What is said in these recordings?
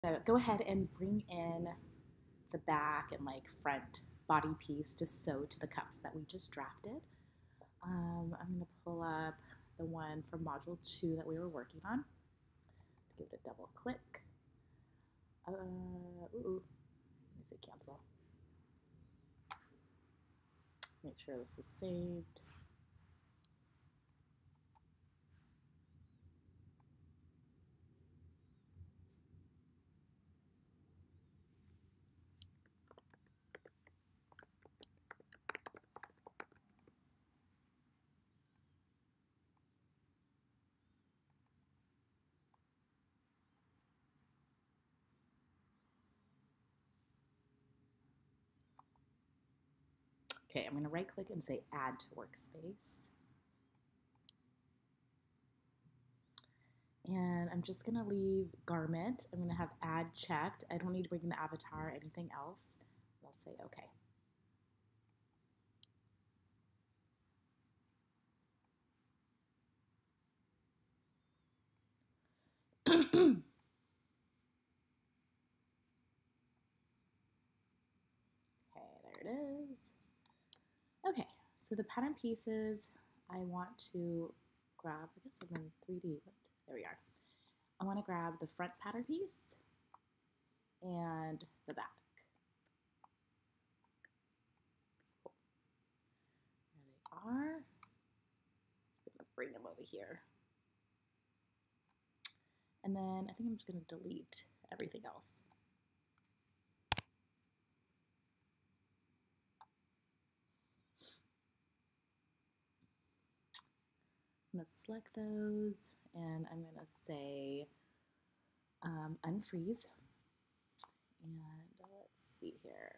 So go ahead and bring in the back and like front body piece to sew to the cups that we just drafted. I'm going to pull up the one from module 2 that we were working on. Give it a double click. Let me say cancel. Make sure this is saved. Okay, I'm going to right click and say add to workspace. And I'm just going to leave garment. I'm going to have add checked. I don't need to bring in the avatar or anything else. I'll say okay. Okay, there it is. Okay, so the pattern pieces I want to grab, I guess I'm in 3D, but there we are. I want to grab the front pattern piece and the back. There they are. I'm going to bring them over here. And then I think I'm just going to delete everything else. I'm going to select those and I'm going to say unfreeze. And let's see here.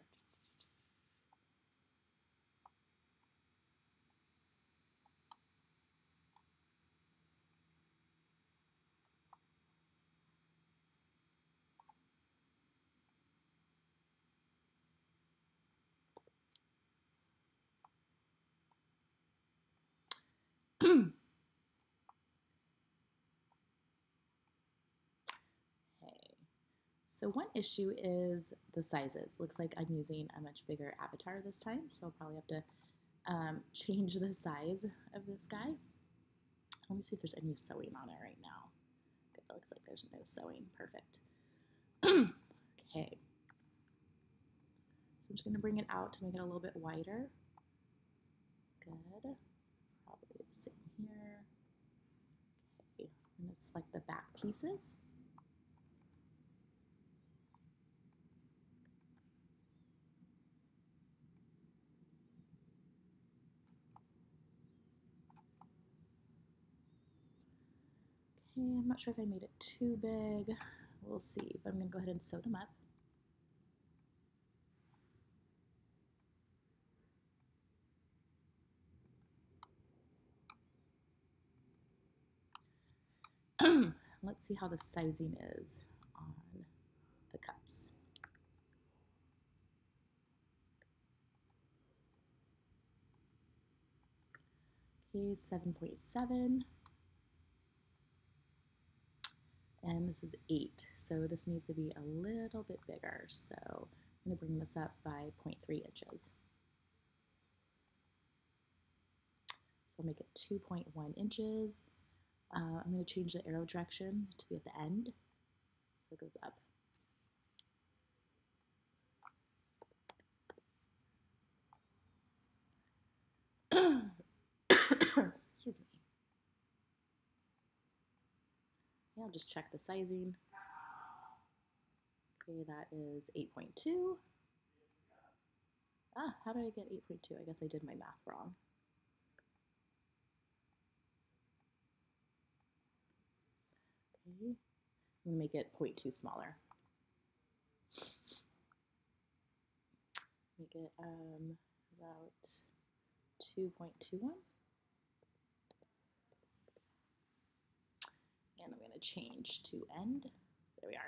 So one issue is the sizes. Looks like I'm using a much bigger avatar this time, so I'll probably have to change the size of this guy. Let me see if there's any sewing on it right now. Good, it looks like there's no sewing. Perfect. Okay. So I'm just going to bring it out to make it a little bit wider. Good. Probably the same here. Okay, I'm going to select the back pieces. Okay, I'm not sure if I made it too big. We'll see, but I'm going to go ahead and sew them up. Let's see how the sizing is on the cups. Okay, 7.7. And this is 8, so this needs to be a little bit bigger. So I'm going to bring this up by 0.3 inches. So I'll make it 2.1 inches. I'm going to change the arrow direction to be at the end, so it goes up. Excuse me. Yeah, I'll just check the sizing. Okay, that is 8.2. Ah, how did I get 8.2? I guess I did my math wrong. Okay, I'm going to make it 0.2 smaller. Make it about 2.21. And I'm going to change to end. There we are.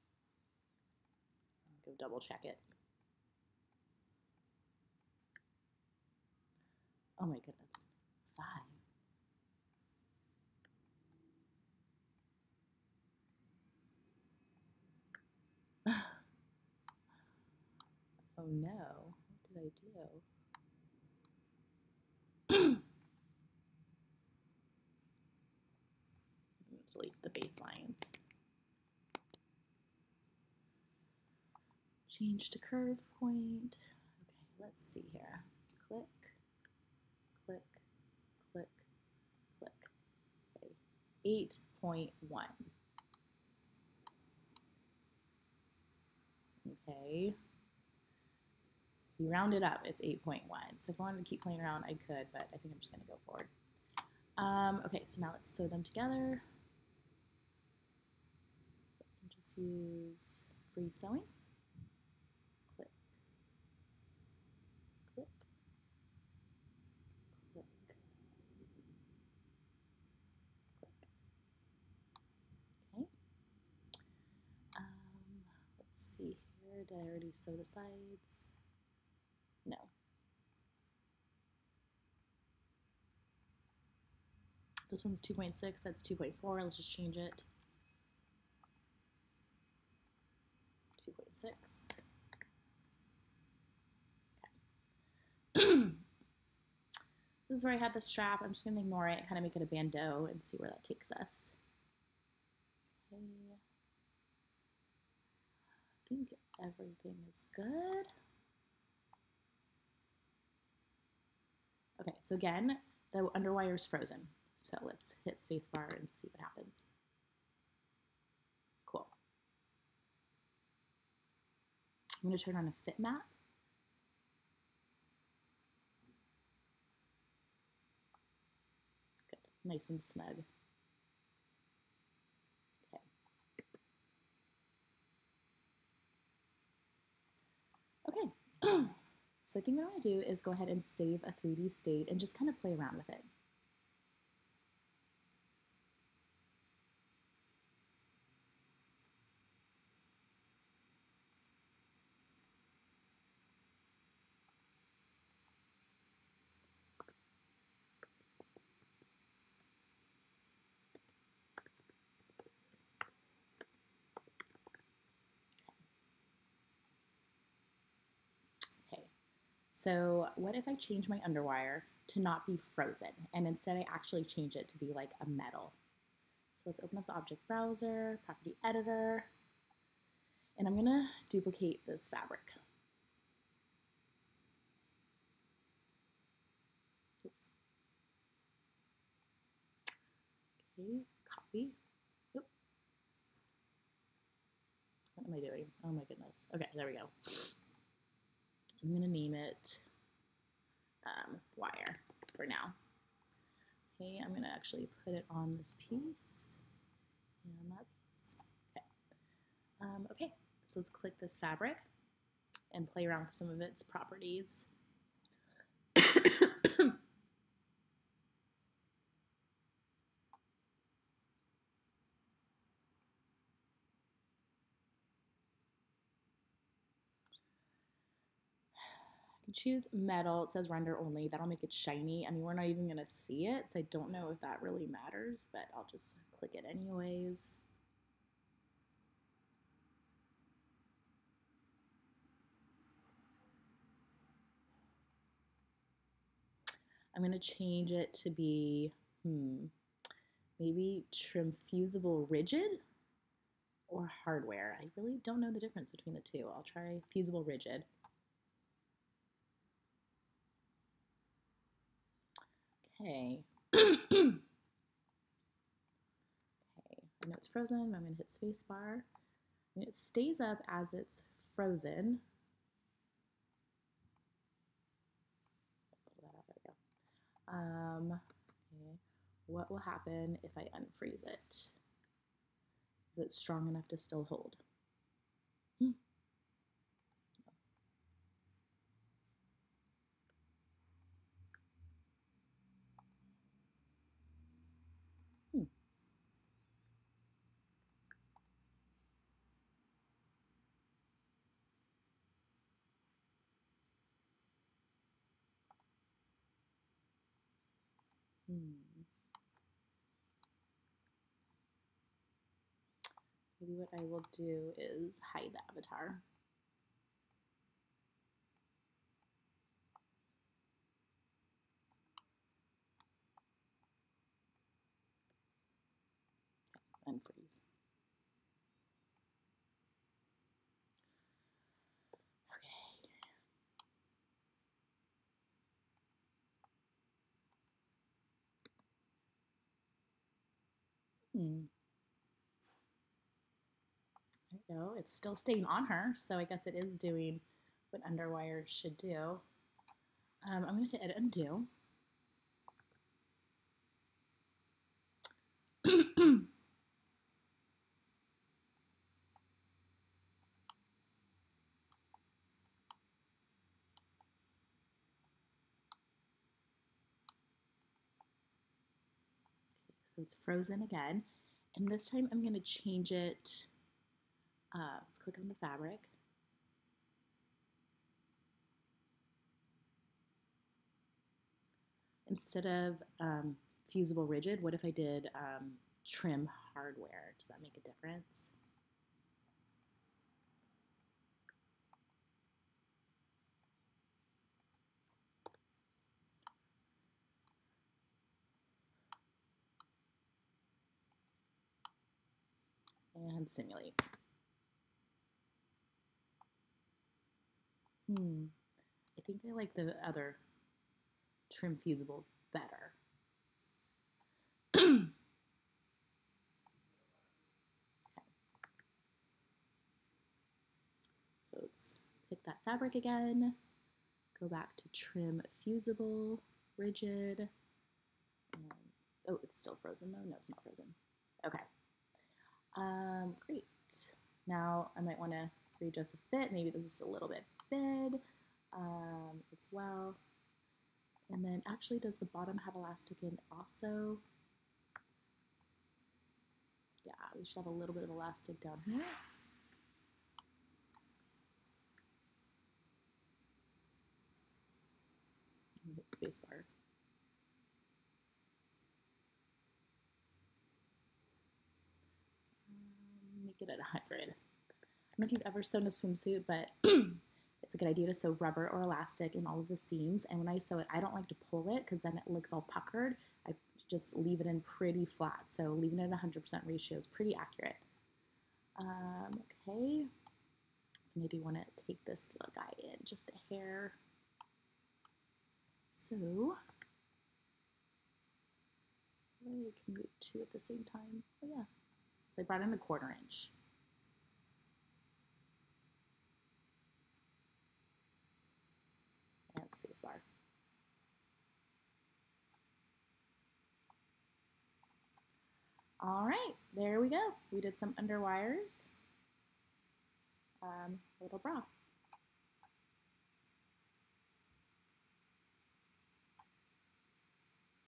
Go double check it. Oh my goodness, 5. Oh no, what did I do? Delete the baselines. Change to curve point. Okay, let's see here. Click, click, click, click. Okay, 8.1. Okay. If you round it up, it's 8.1. So if I wanted to keep playing around, I could, but I think I'm just going to go forward. Okay, so now let's sew them together. So I can just use free sewing. Click, click, click, click. Okay. Let's see here. Did I already sew the sides? No. This one's 2.6, that's 2.4. Let's just change it. 2.6. Okay. This is where I had the strap. I'm just going to ignore it and kind of make it a bandeau and see where that takes us. Okay. I think everything is good. Okay, so again, the underwire is frozen. So let's hit spacebar and see what happens. Cool. I'm going to turn on a fit map. Good, nice and snug. Okay. Okay. So I think what I want to do is go ahead and save a 3D state and just kind of play around with it. Okay. So what if I change my underwire to not be frozen and instead I actually change it to be like a metal? So let's open up the object browser, property editor, and I'm gonna duplicate this fabric. Oops. Okay, copy. Oop. What am I doing? Oh my goodness. Okay, there we go. I'm gonna name it wire for now. Okay, I'm gonna actually put it on this piece and that piece. Okay. Okay, so let's click this fabric and play around with some of its properties. Choose metal. It says render only. That'll make it shiny. I mean, we're not even going to see it, so I don't know if that really matters, but I'll just click it anyways. I'm going to change it to be, maybe trim fusible rigid or hardware. I really don't know the difference between the two. I'll try fusible rigid. Okay. Okay, I know it's frozen. I'm going to hit spacebar. And it stays up as it's frozen. Pull that out, there we go. Okay. What will happen if I unfreeze it? Is it strong enough to still hold? Hmm. Hmm. Maybe what I will do is hide the avatar. There you go. It's still staying on her, so I guess it is doing what Underwire should do. I'm going to hit edit undo. So it's frozen again. And this time I'm going to change it. Let's click on the fabric. Instead of fusible rigid, what if I did trim hardware? Does that make a difference? And simulate. I think I like the other trim fusible better. Okay. So let's pick that fabric again, go back to trim fusible, rigid, and, oh, it's still frozen though. No, it's not frozen. Okay. Great. Now I might want to readjust the fit. Maybe this is a little bit big as well. And then actually, does the bottom have elastic in also? Yeah, we should have a little bit of elastic down here. Hit spacebar. Make it at 100. I don't know if you've ever sewn a swimsuit, but it's a good idea to sew rubber or elastic in all of the seams. And when I sew it, I don't like to pull it because then it looks all puckered. I just leave it in pretty flat. So leaving it at 100% ratio is pretty accurate. Okay. Maybe want to take this little guy in just a hair. So I can move two at the same time. Oh yeah. So I brought in a 1/4 inch. And spacebar. All right, there we go. We did some underwires. Little bra.